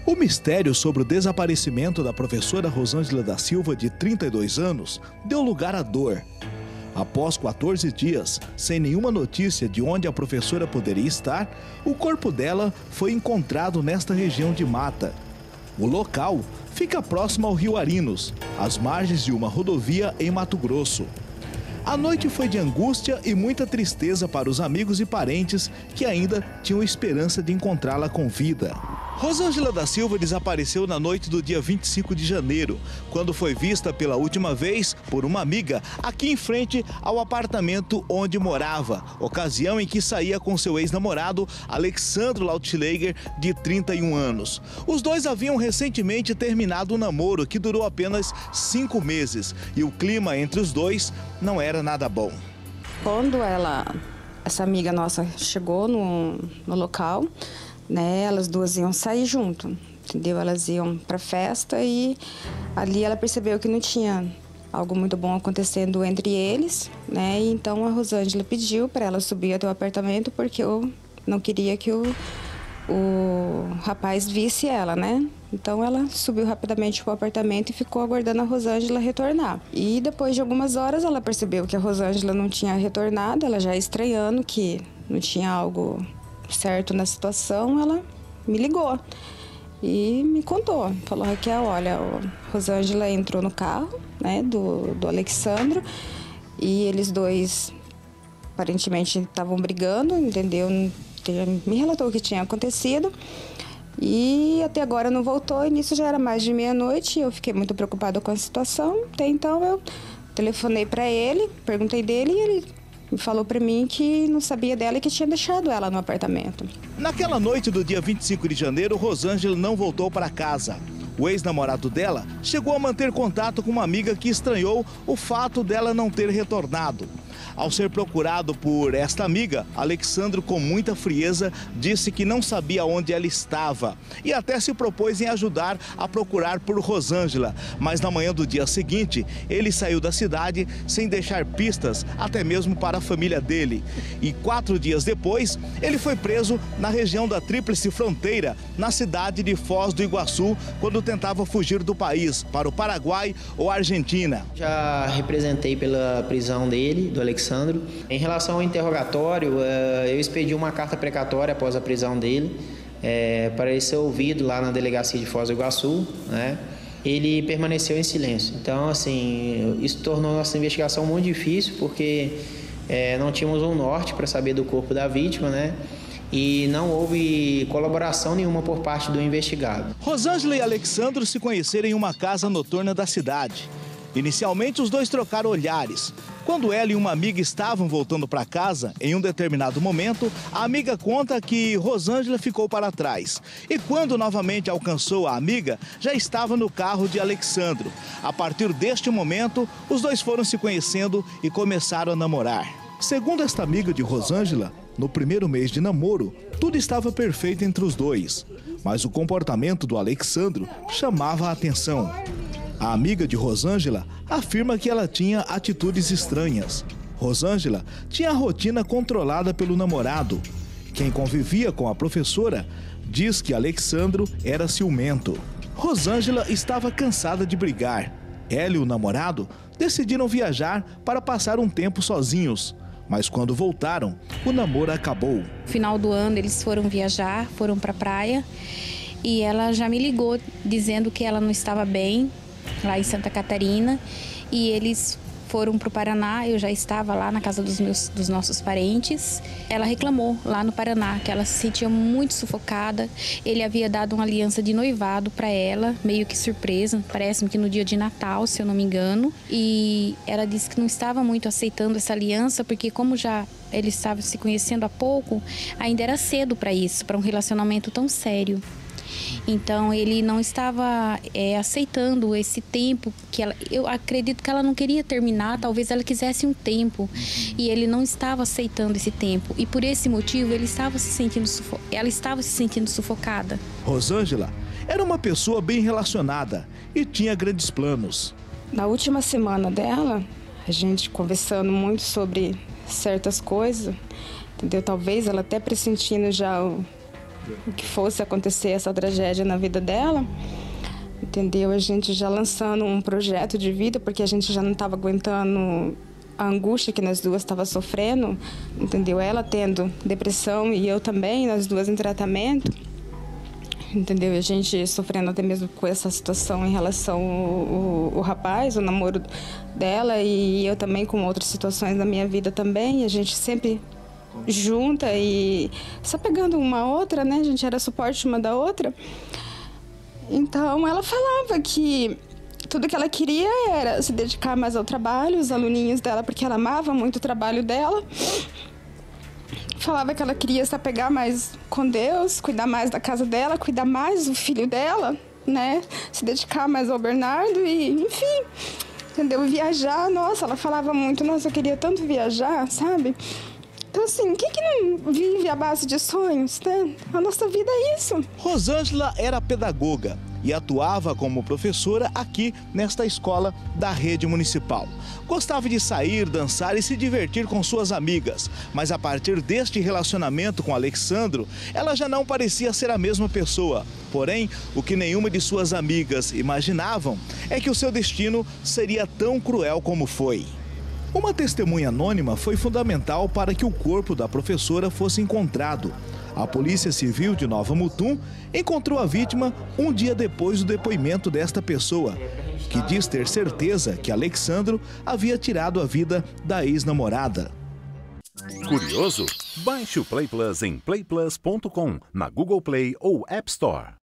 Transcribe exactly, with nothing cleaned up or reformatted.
O mistério sobre o desaparecimento da professora Rosângela da Silva, de trinta e dois anos, deu lugar à dor. Após quatorze dias, sem nenhuma notícia de onde a professora poderia estar, o corpo dela foi encontrado nesta região de mata. O local fica próximo ao rio Arinos, às margens de uma rodovia em Mato Grosso. A noite foi de angústia e muita tristeza para os amigos e parentes que ainda tinham esperança de encontrá-la com vida. Rosângela da Silva desapareceu na noite do dia vinte e cinco de janeiro, quando foi vista pela última vez por uma amiga aqui em frente ao apartamento onde morava, ocasião em que saía com seu ex-namorado Alexandro Lautschläger, de trinta e um anos. Os dois haviam recentemente terminado um namoro que durou apenas cinco meses e o clima entre os dois não era nada bom. Quando ela, essa amiga nossa chegou no, no local, né, elas duas iam sair junto, entendeu? Elas iam para festa e ali ela percebeu que não tinha algo muito bom acontecendo entre eles, né? E então a Rosângela pediu para ela subir até o apartamento porque eu não queria que o, o rapaz visse ela, né? Então ela subiu rapidamente para o apartamento e ficou aguardando a Rosângela retornar. E depois de algumas horas ela percebeu que a Rosângela não tinha retornado, ela já estranhando que não tinha algo certo na situação, ela me ligou e me contou. Falou: Raquel, olha, a Rosângela entrou no carro, né, do, do Alexandro, e eles dois aparentemente estavam brigando, entendeu? Me relatou o que tinha acontecido e até agora não voltou, e nisso já era mais de meia-noite. Eu fiquei muito preocupada com a situação. Até então eu telefonei para ele, perguntei dele e ele falou para mim que não sabia dela e que tinha deixado ela no apartamento. Naquela noite do dia vinte e cinco de janeiro, Rosângela não voltou para casa. O ex-namorado dela chegou a manter contato com uma amiga que estranhou o fato dela não ter retornado. Ao ser procurado por esta amiga, Alexandro, com muita frieza, disse que não sabia onde ela estava e até se propôs em ajudar a procurar por Rosângela. Mas na manhã do dia seguinte, ele saiu da cidade sem deixar pistas, até mesmo para a família dele. E quatro dias depois, ele foi preso na região da Tríplice Fronteira, na cidade de Foz do Iguaçu, quando tentava fugir do país para o Paraguai ou Argentina. Já representei pela prisão dele, do Alexandre. Em relação ao interrogatório, eu expedi uma carta precatória após a prisão dele, para ele ser ouvido lá na delegacia de Foz do Iguaçu, né? Ele permaneceu em silêncio. Então, assim, isso tornou nossa investigação muito difícil, porque é, não tínhamos um norte para saber do corpo da vítima, né? E não houve colaboração nenhuma por parte do investigado. Rosângela e Alexandro se conheceram em uma casa noturna da cidade. Inicialmente, os dois trocaram olhares. Quando ela e uma amiga estavam voltando para casa, em um determinado momento, a amiga conta que Rosângela ficou para trás. E quando novamente alcançou a amiga, já estava no carro de Alexandro. A partir deste momento, os dois foram se conhecendo e começaram a namorar. Segundo esta amiga de Rosângela, no primeiro mês de namoro, tudo estava perfeito entre os dois. Mas o comportamento do Alexandro chamava a atenção. A amiga de Rosângela afirma que ela tinha atitudes estranhas. Rosângela tinha a rotina controlada pelo namorado. Quem convivia com a professora diz que Alexandro era ciumento. Rosângela estava cansada de brigar. Ela e o namorado decidiram viajar para passar um tempo sozinhos. Mas quando voltaram, o namoro acabou. No final do ano eles foram viajar, foram para a praia e ela já me ligou dizendo que ela não estava bem lá em Santa Catarina, e eles foram para o Paraná. Eu já estava lá na casa dos, meus, dos nossos parentes. Ela reclamou lá no Paraná que ela se sentia muito sufocada. Ele havia dado uma aliança de noivado para ela, meio que surpresa, parece-me que no dia de Natal, se eu não me engano. E ela disse que não estava muito aceitando essa aliança, porque como já ele estava se conhecendo há pouco, ainda era cedo para isso, para um relacionamento tão sério. Então ele não estava é, aceitando esse tempo que ela, eu acredito que ela não queria terminar, talvez ela quisesse um tempo e ele não estava aceitando esse tempo, e por esse motivo ele estava se sentindo sufo... ela estava se sentindo sufocada. Rosângela era uma pessoa bem relacionada e tinha grandes planos. Na última semana dela, a gente conversando muito sobre certas coisas, entendeu? Talvez ela até pressentindo já o que fosse acontecer essa tragédia na vida dela, entendeu? A gente já lançando um projeto de vida, porque a gente já não estava aguentando a angústia que nós duas estava sofrendo, entendeu? Ela tendo depressão e eu também, nós duas em tratamento, entendeu? A gente sofrendo até mesmo com essa situação em relação ao, ao, ao rapaz, o namoro dela, e eu também com outras situações da minha vida também. A gente sempre junta e só pegando uma a outra, né? A gente era suporte uma da outra. Então ela falava que tudo que ela queria era se dedicar mais ao trabalho, os aluninhos dela, porque ela amava muito o trabalho dela. Falava que ela queria se apegar mais com Deus, cuidar mais da casa dela, cuidar mais do filho dela, né? Se dedicar mais ao Bernardo e, enfim, entendeu? Viajar, nossa, ela falava muito, nossa, eu queria tanto viajar, sabe? Então, assim, quem que não vive à base de sonhos, né? A nossa vida é isso. Rosângela era pedagoga e atuava como professora aqui nesta escola da rede municipal. Gostava de sair, dançar e se divertir com suas amigas, mas a partir deste relacionamento com Alexandro, ela já não parecia ser a mesma pessoa. Porém, o que nenhuma de suas amigas imaginavam é que o seu destino seria tão cruel como foi. Uma testemunha anônima foi fundamental para que o corpo da professora fosse encontrado. A Polícia Civil de Nova Mutum encontrou a vítima um dia depois do depoimento desta pessoa, que diz ter certeza que Alexandro havia tirado a vida da ex-namorada. Curioso? Baixe o Play Plus em play plus ponto com, na Google Play ou App Store.